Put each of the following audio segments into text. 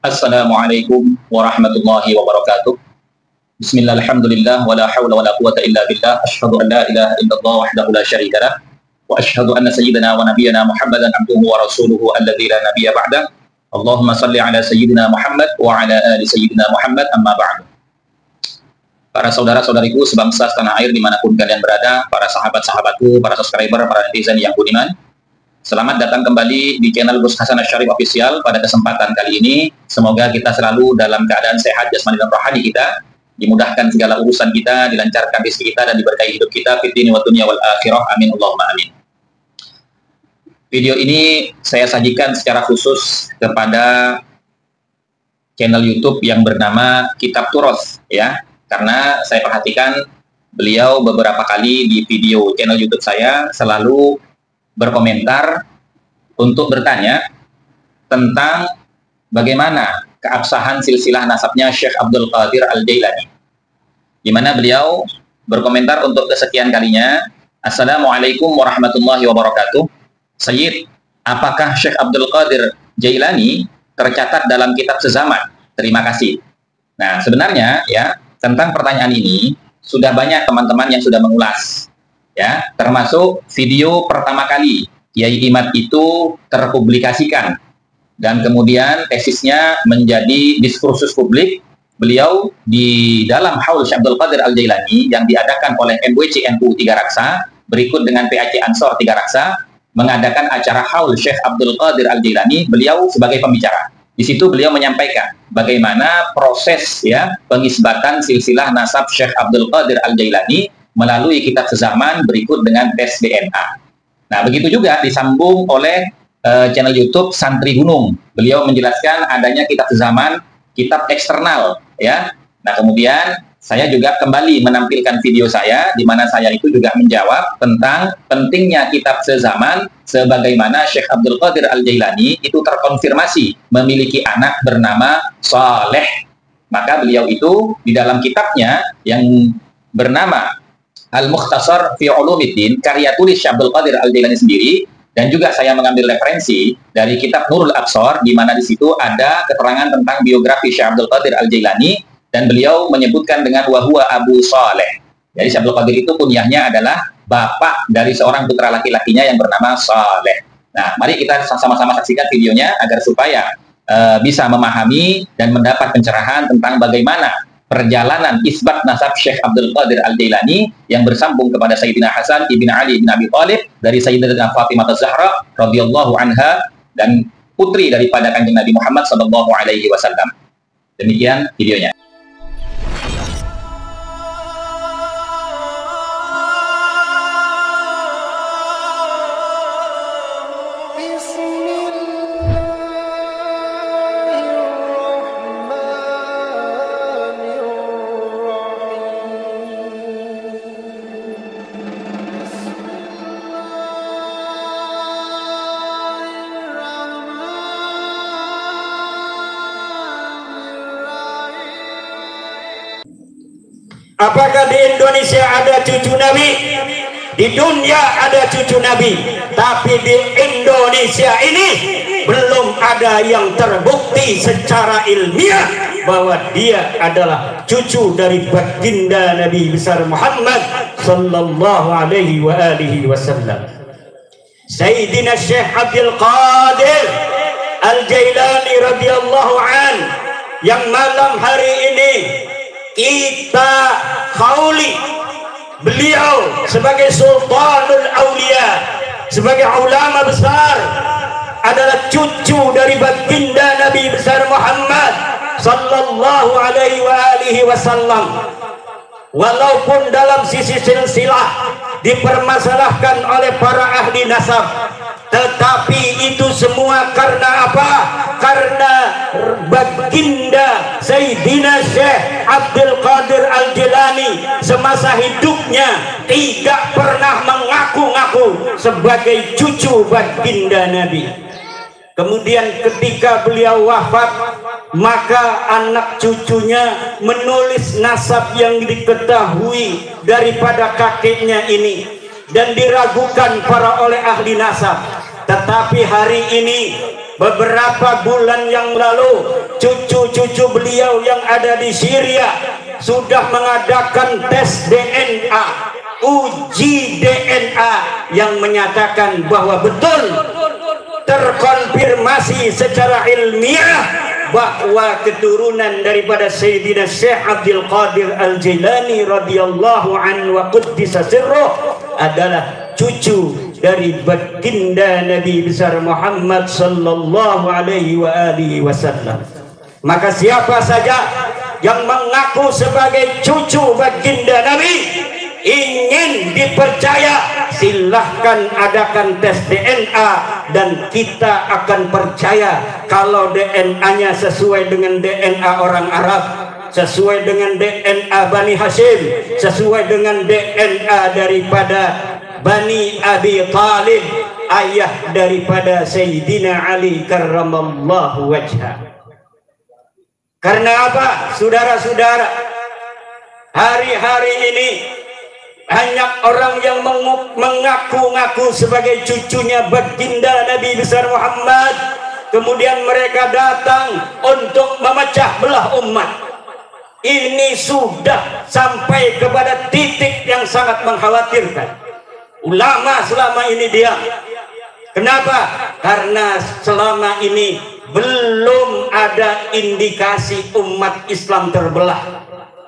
Assalamualaikum warahmatullahi wabarakatuh. Bismillah, alhamdulillah, wa la hawla wa la quwata illa billah. Asyhadu an la ilaha illallah wahdahu la syarika lah. Wa asyhadu anna sayyidina wa nabiyyana Muhammadan abduhu wa rasuluhu alladzi la nabiyya ba'dah. Allahumma salli ala sayyidina Muhammad wa ala ali sayyidina Muhammad, amma ba'du. Para saudara-saudariku sebangsa setanah air dimanapun kalian berada, para sahabat-sahabatku, para subscriber, para netizen yang budiman, selamat datang kembali di channel Gus Hasan Asy'arif Official. Pada kesempatan kali ini, semoga kita selalu dalam keadaan sehat jasmani dan rohani kita, dimudahkan segala urusan kita, dilancarkan rezeki kita, dan diberkahi hidup kita fid dini wa dunya wal akhirah. Amin Allahumma amin. Video ini saya sajikan secara khusus kepada channel YouTube yang bernama Kitab Turos, ya, karena saya perhatikan beliau beberapa kali di video channel YouTube saya selalu berkomentar untuk bertanya tentang bagaimana keabsahan silsilah nasabnya Syekh Abdul Qadir Al-Jailani, di mana beliau berkomentar untuk kesekian kalinya. Assalamualaikum warahmatullahi wabarakatuh. Sayyid, apakah Syekh Abdul Qadir Jailani tercatat dalam kitab sezaman? Terima kasih. Nah, sebenarnya ya, tentang pertanyaan ini sudah banyak teman-teman yang sudah mengulas, ya, termasuk video pertama kali Kiai Imad itu terpublikasikan dan kemudian tesisnya menjadi diskursus publik. Beliau di dalam Haul Syekh Abdul Qadir Al-Jailani yang diadakan oleh MWC NU 3 Raksa berikut dengan PAC Ansor 3 Raksa mengadakan acara Haul Syekh Abdul Qadir Al-Jailani. Beliau sebagai pembicara. Di situ beliau menyampaikan bagaimana proses ya pengisbatan silsilah nasab Syekh Abdul Qadir Al-Jailani melalui kitab sezaman berikut dengan tes DNA. Nah, begitu juga disambung oleh channel YouTube Santri Gunung. Beliau menjelaskan adanya kitab sezaman, kitab eksternal, ya. Nah, kemudian saya juga kembali menampilkan video saya di mana saya itu juga menjawab tentang pentingnya kitab sezaman sebagaimana Syekh Abdul Qadir Al-Jailani itu terkonfirmasi memiliki anak bernama Saleh. Maka beliau itu di dalam kitabnya yang bernama Al-Mukhtasar fi Ulumiddin, karya tulis Syekh Abdul Qadir Al-Jailani sendiri, dan juga saya mengambil referensi dari kitab Nurul Absar di mana di situ ada keterangan tentang biografi Syekh Abdul Qadir Al-Jailani dan beliau menyebutkan dengan wahwa Abu Saleh. Jadi Syekh Abdul Qadir itu kunyahnya adalah bapak dari seorang putra laki-lakinya yang bernama Saleh. Nah, mari kita sama-sama saksikan videonya agar supaya bisa memahami dan mendapat pencerahan tentang bagaimana perjalanan isbat nasab Syekh Abdul Qadir Al-Jailani yang bersambung kepada Sayyidina Hasan ibn Ali bin Abi Thalib dari Sayyidatina Fatimah Az-Zahra radhiyallahu anha dan putri daripada Kanjeng Nabi Muhammad sallallahu alaihi wasallam. Demikian videonya. Apakah di Indonesia ada cucu Nabi? Di dunia ada cucu Nabi, tapi di Indonesia ini belum ada yang terbukti secara ilmiah bahwa dia adalah cucu dari baginda Nabi besar Muhammad sallallahu alaihi wa alihi wasallam. Sayyidina Syekh Abdul Qadir Al-Jailani radhiyallahu an yang malam hari ini kita khauli beliau sebagai Sultanul Aulia, sebagai ulama besar, adalah cucu dari baginda Nabi besar Muhammad sallallahu alaihi wasallam. Walaupun dalam sisi silsilah dipermasalahkan oleh para ahli nasab, tetapi itu semua karena apa? Karena baginda Sayyidina Syekh Abdul Qadir Al-Jailani semasa hidupnya tidak pernah mengaku-ngaku sebagai cucu baginda Nabi. Kemudian ketika beliau wafat, maka anak cucunya menulis nasab yang diketahui daripada kakeknya ini dan diragukan oleh ahli nasab. Tetapi hari ini beberapa bulan yang lalu cucu-cucu beliau yang ada di Syria sudah mengadakan tes DNA, uji DNA yang menyatakan bahwa betul terkonfirmasi secara ilmiah bahwa keturunan daripada Sayyidina Syekh Abdul Qadir Al-Jilani radhiyallahu anhu wa quddisa sirruh adalah cucu dari baginda Nabi besar Muhammad sallallahu alaihi wa alihi wasallam. Maka siapa saja yang mengaku sebagai cucu baginda Nabi ingin dipercaya, silahkan adakan tes DNA dan kita akan percaya kalau DNA-nya sesuai dengan DNA orang Arab, sesuai dengan DNA Bani Hashim, sesuai dengan DNA daripada Bani Abi Talib, ayah daripada Sayyidina Ali karramallahu wajhah. Karena apa, saudara-saudara? Hari-hari ini banyak orang yang mengaku-ngaku sebagai cucunya baginda Nabi besar Muhammad, kemudian mereka datang untuk memecah belah umat. Ini sudah sampai kepada titik yang sangat mengkhawatirkan. Ulama selama ini diam. Kenapa? Karena selama ini belum ada indikasi umat Islam terbelah.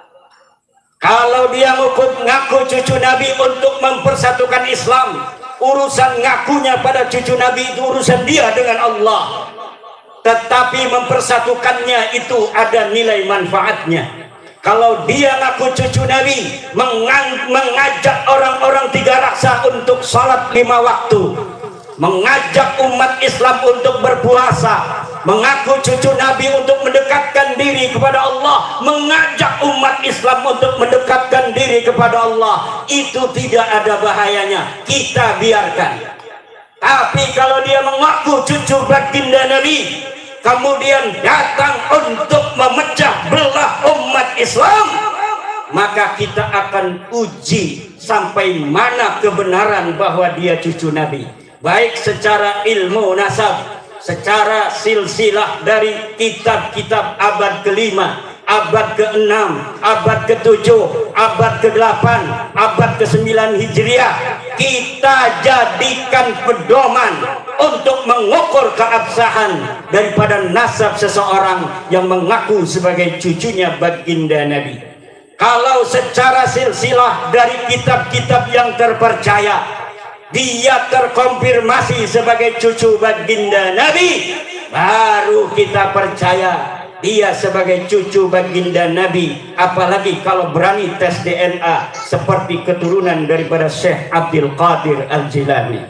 Kalau dia ngaku cucu Nabi untuk mempersatukan Islam, urusan ngakunya pada cucu Nabi itu urusan dia dengan Allah. Tetapi mempersatukannya itu ada nilai manfaatnya. Kalau dia ngaku cucu Nabi, mengajak orang-orang tiga raksa untuk salat 5 waktu, mengajak umat Islam untuk berpuasa, mengaku cucu Nabi untuk mendekatkan diri kepada Allah, mengajak umat Islam untuk mendekatkan diri kepada Allah, itu tidak ada bahayanya, kita biarkan. Tapi kalau dia mengaku cucu baginda Nabi, kemudian datang untuk memecah belah umat Islam, maka kita akan uji sampai mana kebenaran bahwa dia cucu Nabi, baik secara ilmu nasab, secara silsilah dari kitab-kitab abad ke-5, abad ke-6, abad ke-7, abad ke-8, abad ke-9 Hijriah. Kita jadikan pedoman untuk mengukur keabsahan daripada nasab seseorang yang mengaku sebagai cucunya baginda Nabi. Kalau secara silsilah dari kitab-kitab yang terpercaya dia terkonfirmasi sebagai cucu baginda Nabi, baru kita percaya dia sebagai cucu baginda Nabi. Apalagi kalau berani tes DNA seperti keturunan daripada Syekh Abdul Qadir Al-Jilani.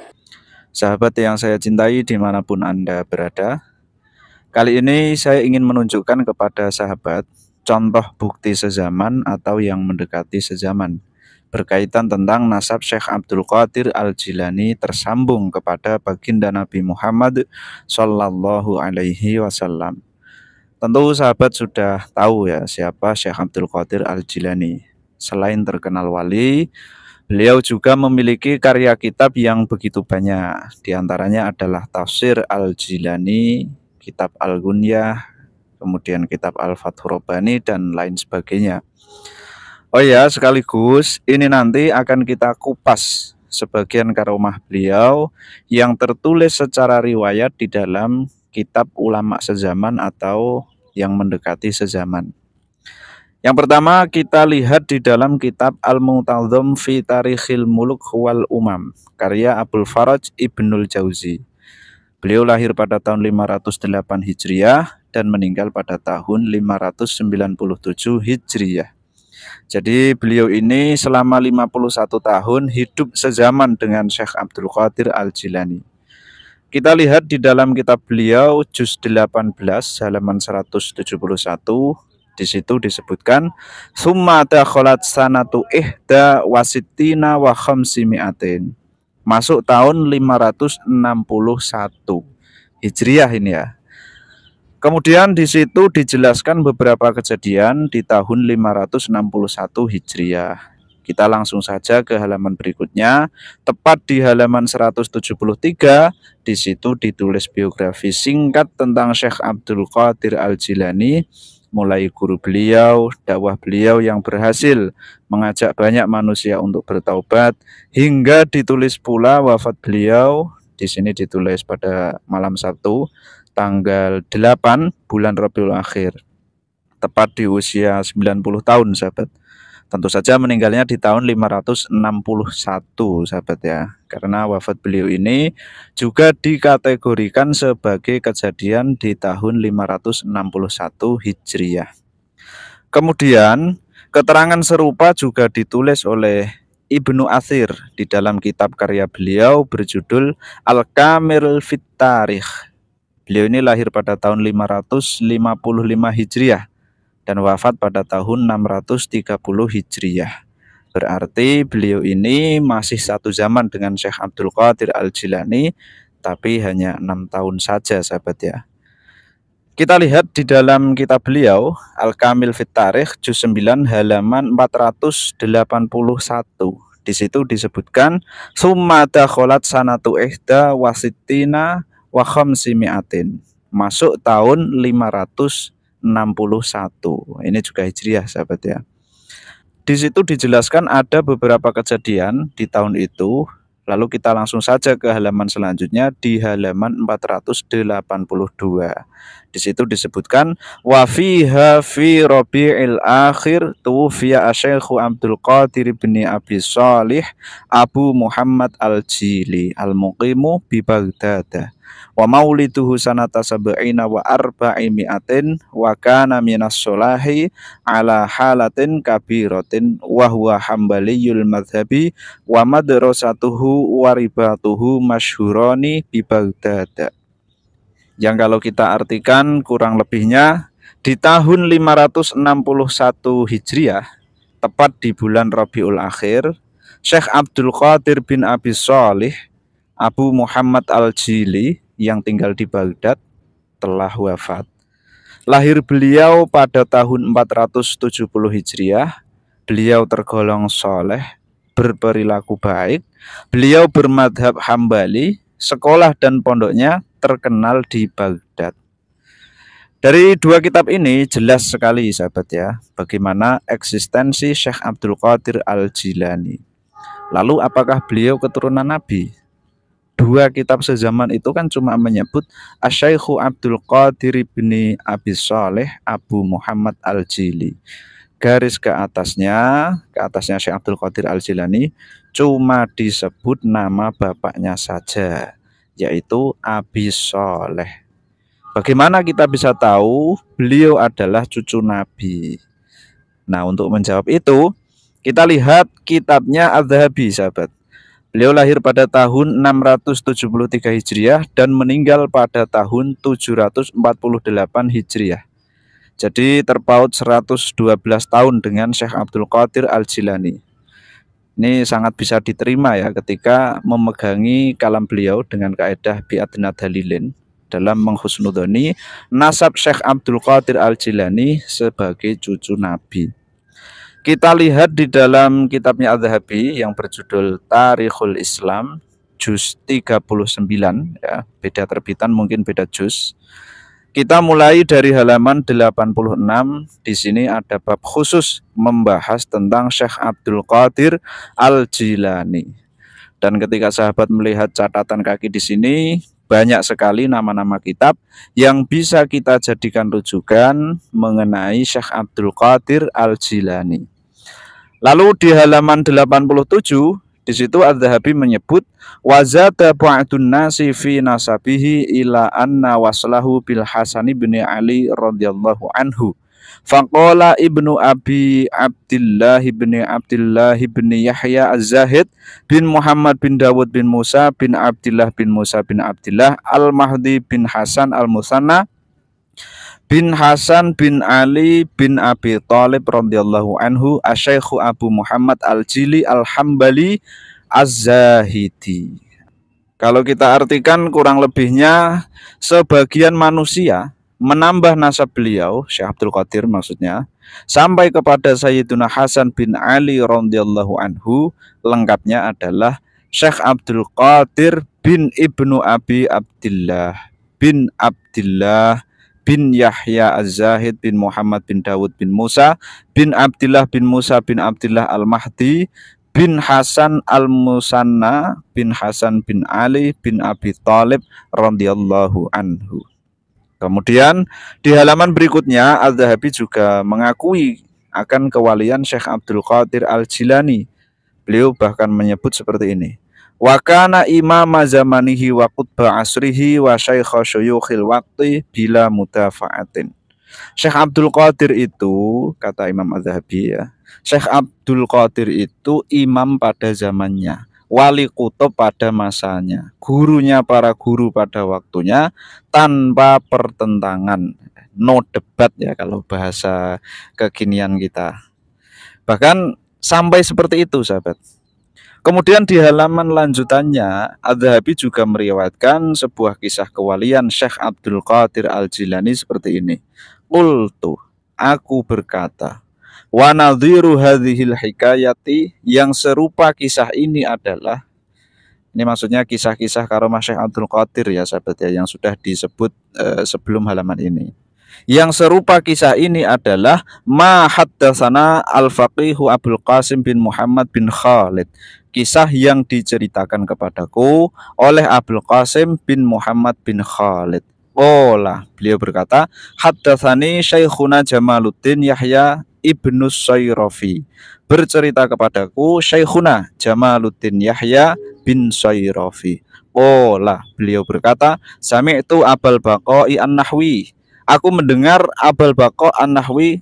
Sahabat yang saya cintai dimanapun Anda berada, kali ini saya ingin menunjukkan kepada sahabat contoh bukti sezaman atau yang mendekati sezaman berkaitan tentang nasab Syekh Abdul Qadir Al-Jilani tersambung kepada baginda Nabi Muhammad Sallallahu Alaihi Wasallam. Tentu sahabat sudah tahu ya siapa Syekh Abdul Qadir Al-Jilani. Selain terkenal wali, beliau juga memiliki karya kitab yang begitu banyak. Di antaranya adalah Tafsir Al-Jilani, Kitab Al-Gunyah, kemudian Kitab Al-Fathur Rabbani, dan lain sebagainya. Oh ya, sekaligus ini nanti akan kita kupas sebagian karomah beliau yang tertulis secara riwayat di dalam kitab ulama sezaman atau yang mendekati sezaman. Yang pertama kita lihat di dalam kitab Al-Mu'tadham fi Tarikhil Muluk wal Umam karya Abul Faraj Ibnul Jauzi. Beliau lahir pada tahun 508 Hijriah dan meninggal pada tahun 597 Hijriah. Jadi beliau ini selama 51 tahun hidup sezaman dengan Syekh Abdul Qadir Al-Jilani. Kita lihat di dalam kitab beliau juz 18 halaman 171, di situ disebutkan summa dakhalat sanatu ihda wasittina wa khamsimi'atin. Masuk tahun 561 Hijriah ini ya. Kemudian di situ dijelaskan beberapa kejadian di tahun 561 Hijriah. Kita langsung saja ke halaman berikutnya, tepat di halaman 173, di situ ditulis biografi singkat tentang Syekh Abdul Qadir Al-Jilani, mulai guru beliau, dakwah beliau yang berhasil mengajak banyak manusia untuk bertaubat, hingga ditulis pula wafat beliau. Di sini ditulis pada malam Sabtu, tanggal 8 bulan Rabiul Akhir, tepat di usia 90 tahun, sahabat. Tentu saja meninggalnya di tahun 561, sahabat ya. Karena wafat beliau ini juga dikategorikan sebagai kejadian di tahun 561 Hijriah. Kemudian, keterangan serupa juga ditulis oleh Ibnu Athir di dalam kitab karya beliau berjudul Al-Kamil fit Tarikh. Beliau ini lahir pada tahun 555 Hijriah dan wafat pada tahun 630 Hijriah. Berarti beliau ini masih satu zaman dengan Syekh Abdul Qadir Al-Jilani, tapi hanya 6 tahun saja, sahabat ya. Kita lihat di dalam kitab beliau, Al-Kamil fit Tarikh, juz 9, halaman 481. Di situ disebutkan, Summa dakholat sanatu ihda wasittina wa khamsimi'atin. Masuk tahun 561. Ini juga Hijriah, sahabat ya. Di situ dijelaskan ada beberapa kejadian di tahun itu. Lalu kita langsung saja ke halaman selanjutnya di halaman 482. Di situ disebutkan wa fiha fi Rabi'il Akhir tuwfiya Asy-Syaikh Abdul Qadir bin Abi Shalih Abu Muhammad Al-Jili al-Muqimu bi Baghdad. Wa mauliduhu sanata sab'ina wa arba'imi'atin wa kana minas solahi ala halatin kabiratin wa huwa hambaliyul madhabi wa madrasatuhu wa ribatuhu masyhurani bi Baghdad. Yang kalau kita artikan kurang lebihnya di tahun 561 Hijriah, tepat di bulan Rabiul Akhir, Syekh Abdul Qadir bin Abi Shalih Abu Muhammad Al-Jili yang tinggal di Baghdad telah wafat. Lahir beliau pada tahun 470 Hijriah. Beliau tergolong soleh, berperilaku baik. Beliau bermadhab Hambali. Sekolah dan pondoknya terkenal di Baghdad. Dari dua kitab ini jelas sekali, sahabat ya, bagaimana eksistensi Syekh Abdul Qadir Al-Jilani. Lalu apakah beliau keturunan Nabi? Dua kitab sezaman itu kan cuma menyebut Asy-Syaikh Abdul Qadir bin Abi Shalih Abu Muhammad Al-Jili. Garis ke atasnya Syekh Abdul Qadir Al-Jilani cuma disebut nama bapaknya saja, yaitu Abi Shalih. Bagaimana kita bisa tahu beliau adalah cucu Nabi? Nah, untuk menjawab itu, kita lihat kitabnya Az-Zahabi, sahabat. Beliau lahir pada tahun 673 Hijriah dan meninggal pada tahun 748 Hijriah. Jadi terpaut 112 tahun dengan Syekh Abdul Qadir Al-Jilani. Ini sangat bisa diterima ya ketika memegangi kalam beliau dengan kaidah bi'adna dalilin dalam menghusnudhoni nasab Syekh Abdul Qadir Al-Jilani sebagai cucu Nabi. Kita lihat di dalam kitabnya Az-Zahabi yang berjudul Tarikhul Islam, juz 39, ya, beda terbitan mungkin beda juz. Kita mulai dari halaman 86. Di sini ada bab khusus membahas tentang Syekh Abdul Qadir Al-Jilani. Dan ketika sahabat melihat catatan kaki di sini, banyak sekali nama-nama kitab yang bisa kita jadikan rujukan mengenai Syekh Abdul Qadir Al-Jilani. Lalu di halaman 87, di situ Az-Zahabi menyebut wazada ba'dun nasi fi nasabihi ila anna waslahu bil Hasan bin Ali radhiyallahu anhu. Faqala Ibnu Abi Abdillah bin Yahya Az-Zahid bin Muhammad bin Dawud bin Musa bin Abdillah bin Musa bin Abdillah Al-Mahdi bin Hasan Al-Musanna bin Hasan bin Ali bin Abi Thalib radhiyallahu anhu Asy-Syaikh Abu Muhammad Al-Jili Al-Hambali Az-Zahidi. Kalau kita artikan kurang lebihnya, sebagian manusia menambah nasab beliau, Syekh Abdul Qadir maksudnya, sampai kepada Sayyiduna Hasan bin Ali radhiyallahu anhu. Lengkapnya adalah Syekh Abdul Qadir bin Ibnu Abi Abdillah bin Abdillah bin Yahya Az-Zahid bin Muhammad bin Dawud bin Musa bin Abdillah bin Musa bin Abdillah Al-Mahdi bin Hasan Al-Musanna bin Hasan bin Ali bin Abi Thalib radhiyallahu anhu. Kemudian di halaman berikutnya Az-Zahabi juga mengakui akan kewalian Syekh Abdul Qadir Al-Jilani. Beliau bahkan menyebut seperti ini. Wa kana imama zamanihi wa qutba asrihi wa syaikha syuyukhil waqti bila mudafa'atin. Syekh Abdul Qadir itu, kata Imam Az-Zahabi ya, Syekh Abdul Qadir itu imam pada zamannya, wali kutub pada masanya, gurunya para guru pada waktunya, tanpa pertentangan, no debat ya kalau bahasa kekinian kita. Bahkan sampai seperti itu sahabat. Kemudian di halaman lanjutannya Az-Zahabi juga meriwayatkan sebuah kisah kewalian Syekh Abdul Qadir Al-Jilani seperti ini. Qultu, aku berkata, wa nadhiru hadhil hikayati, yang serupa kisah ini adalah, ini maksudnya kisah-kisah karomah Syekh Abdul Qadir ya sahabat ya, yang sudah disebut sebelum halaman ini. Yang serupa kisah ini adalah ma haddatsana al-faqihu Abdul Qasim bin Muhammad bin Khalid, kisah yang diceritakan kepadaku oleh Abdul Qasim bin Muhammad bin Khalid. Beliau berkata, haddatsani Syekhuna Jamaluddin Yahya ibnu Sayrafi, bercerita kepadaku Syekhuna Jamaluddin Yahya bin Sayrafi. Beliau berkata, sami'tu Abul Baqai An-Nahwi, aku mendengar Abul Baqa An-Nahwi.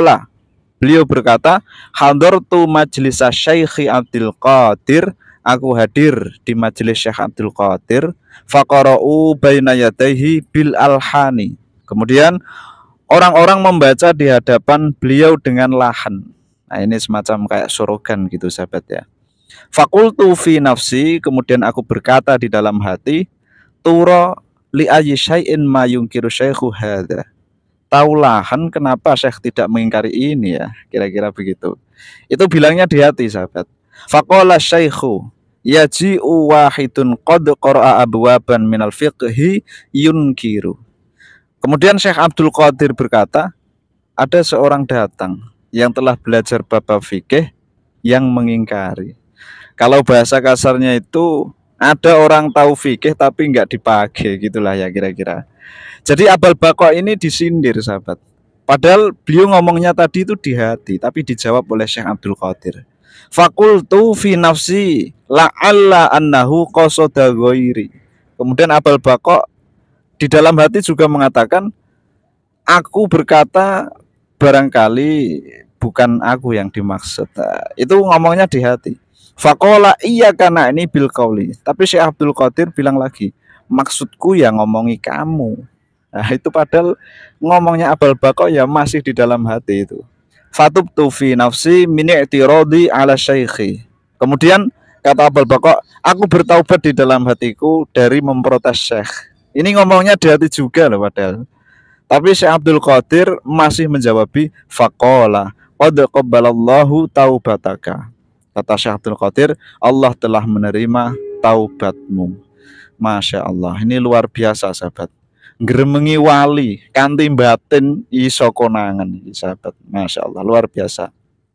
Beliau berkata, hadartu majlis Syekh Abdul Qadir, aku hadir di majelis Syekh Abdul Qadir. Faqara'u baina yadayhi bil alhani, kemudian orang-orang membaca di hadapan beliau dengan lahan. Nah, ini semacam kayak surogan gitu sahabat ya. Faqultu fi nafsi, kemudian aku berkata di dalam hati, tura li ayyi syai'in ma yungkiru syekhu hadza. Taulahan kenapa Syekh tidak mengingkari ini ya, kira-kira begitu. Itu bilangnya di hati sahabat. Faqala syekhu yaji'u wahidun qad qara'a abwaban minal fiqhi yunkiru. Kemudian Syekh Abdul Qadir berkata, ada seorang datang yang telah belajar bab fikih yang mengingkari. Kalau bahasa kasarnya itu, ada orang tahu fikih tapi nggak dipakai, gitulah ya kira-kira. Jadi Abul Baqa ini disindir sahabat. Padahal beliau ngomongnya tadi itu di hati, tapi dijawab oleh Syekh Abdul Qadir. Fakultu fi nafsi la'alla annahu qasada ghairi. Kemudian Abul Baqa di dalam hati juga mengatakan, aku berkata barangkali bukan aku yang dimaksud. Itu ngomongnya di hati. Faqala iya karena ini bil qauli. Tapi Syekh Abdul Qadir bilang lagi, maksudku ya ngomongi kamu. Nah, itu padahal ngomongnya Abul Baqa ya masih di dalam hati itu. Fatubtu fi nafsi min i'tiradi ala syaikhi. Kemudian kata Abul Baqa, aku bertaubat di dalam hatiku dari memprotes Syekh. Ini ngomongnya di hati juga loh padahal. Tapi Syekh Abdul Qadir masih menjawabi, faqala qad qabbalallahu taubataka. Kata Syekh Abdul Qadir, Allah telah menerima taubatmu. Masya Allah, ini luar biasa sahabat. Ngremengi wali kanthi batin iso konangan sahabat. Masya Allah, luar biasa.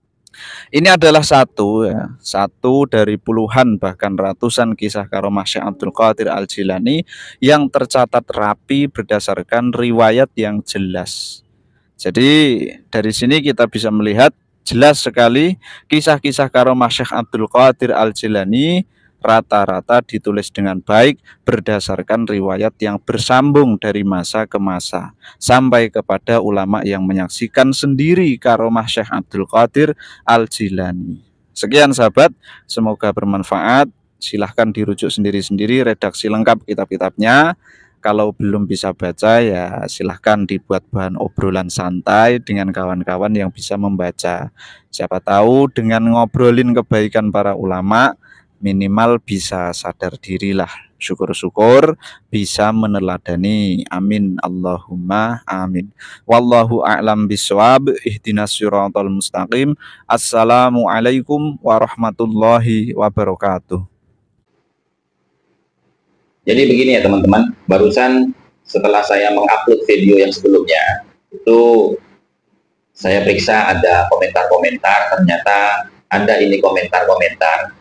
Ini adalah satu dari puluhan bahkan ratusan kisah karomah Syekh Abdul Qadir Al-Jilani yang tercatat rapi berdasarkan riwayat yang jelas. Jadi dari sini kita bisa melihat jelas sekali kisah-kisah karomah Syekh Abdul Qadir Al-Jilani rata-rata ditulis dengan baik berdasarkan riwayat yang bersambung dari masa ke masa sampai kepada ulama yang menyaksikan sendiri karomah Syekh Abdul Qadir Al-Jilani. Sekian sahabat, semoga bermanfaat. Silahkan dirujuk sendiri-sendiri redaksi lengkap kitab-kitabnya. Kalau belum bisa baca ya silahkan dibuat bahan obrolan santai dengan kawan-kawan yang bisa membaca. Siapa tahu dengan ngobrolin kebaikan para ulama, minimal bisa sadar dirilah. Syukur-syukur bisa meneladani. Amin Allahumma amin. Wallahu a'lam bishawab. Ihdinas siratal mustaqim. Assalamualaikum warahmatullahi wabarakatuh. Jadi begini ya teman-teman, barusan setelah saya mengupload video yang sebelumnya, itu saya periksa ada komentar-komentar, ternyata ada ini komentar-komentar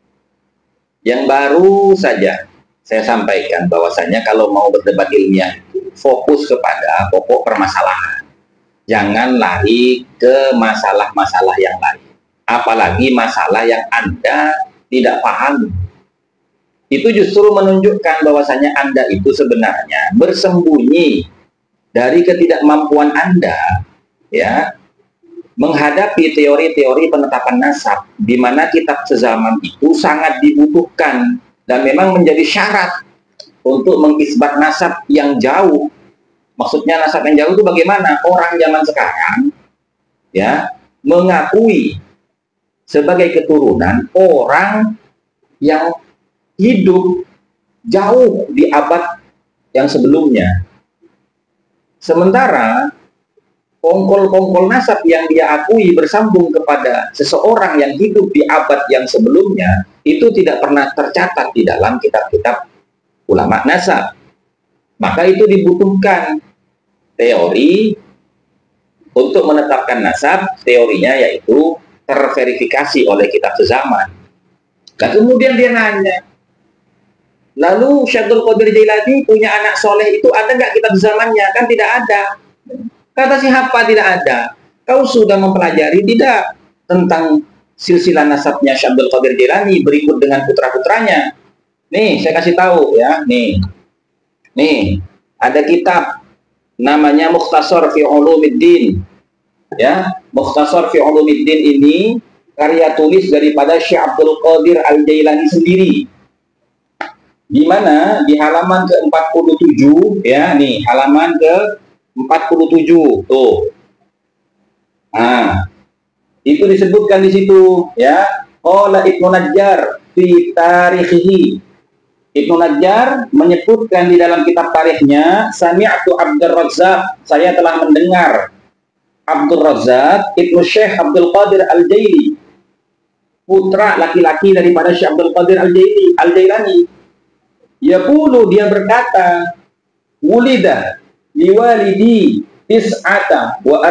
yang baru saja saya sampaikan bahwasanya kalau mau berdebat ilmiah fokus kepada pokok permasalahan, jangan lari ke masalah-masalah yang lain, apalagi masalah yang Anda tidak paham. Itu justru menunjukkan bahwasanya Anda itu sebenarnya bersembunyi dari ketidakmampuan Anda, ya, menghadapi teori-teori penetapan nasab, di mana kitab sezaman itu sangat dibutuhkan dan memang menjadi syarat untuk mengisbat nasab yang jauh. Maksudnya nasab yang jauh itu bagaimana? Orang zaman sekarang, ya, mengakui sebagai keturunan orang yang hidup jauh di abad yang sebelumnya. Sementara kongkol-kongkol nasab yang dia akui bersambung kepada seseorang yang hidup di abad yang sebelumnya itu tidak pernah tercatat di dalam kitab-kitab ulama nasab. Maka itu dibutuhkan teori untuk menetapkan nasab. Teorinya yaitu terverifikasi oleh kitab sezaman. Dan kemudian dia nanya, lalu Syabdul Qadir Jailani punya anak soleh itu ada nggak kitab zamannya? Kan tidak ada. Kata siapa tidak ada? Kau sudah mempelajari tidak tentang silsilah nasabnya Syabdul Qadir Jailani berikut dengan putra-putranya? Nih, saya kasih tahu ya. Nih, ada kitab namanya Mukhtasar fi Ulumiddin. Ya, Mukhtasar fi Ulumiddin ini karya tulis daripada Syekh Abdul Qadir Al-Jailani sendiri. Di mana di halaman ke-47 ya, nih halaman ke-47 tuh. Nah, itu disebutkan di situ ya. Qala Ibnu Najjar fi tarikhihi. Ibnu Najjar menyebutkan di dalam kitab tarikhnya, sami'tu Abdur Razzaq, saya telah mendengar Abdur Razzaq Ibnu Syekh Abdul Qadir Al-Jaili, putra laki-laki daripada Syekh Abdul Qadir Al-Jailani. Yaqulu, dia berkata, wulida liwalidi tis'atun wa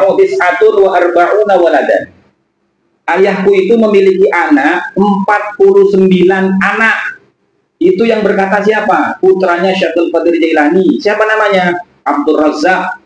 arba'una waladan. Ayahku itu memiliki anak 49 anak. Itu yang berkata siapa? Putranya Syabdul Qadir Jailani. Siapa namanya? Abdur Razzaq.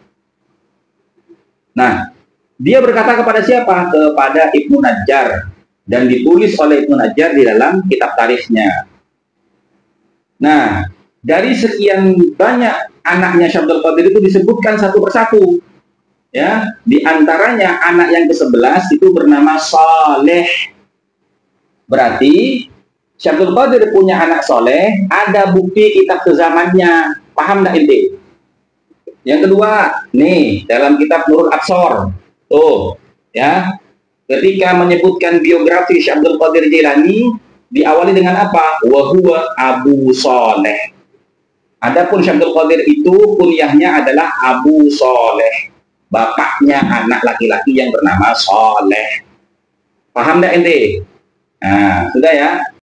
Nah, dia berkata kepada siapa? Kepada Ibnu Najjar. Dan ditulis oleh Ibnu Najjar di dalam kitab tarikhnya. Nah, dari sekian banyak anaknya Syabdul Qadir itu disebutkan satu persatu. Ya, di antaranya anak yang ke-11 itu bernama Saleh. Berarti Syabdul Qadir punya anak soleh, ada bukti kitab sezamannya. Paham nggak inti? Yang kedua, nih dalam kitab Nurul Absor, tuh, ya, ketika menyebutkan biografi Syabdul Qadir Jailani, diawali dengan apa? Wahuwa Abu Soleh. Adapun Syabdul Qadir itu kunyahnya adalah Abu Soleh, bapaknya anak laki-laki yang bernama Soleh. Paham nggak inti? Nah, sudah ya.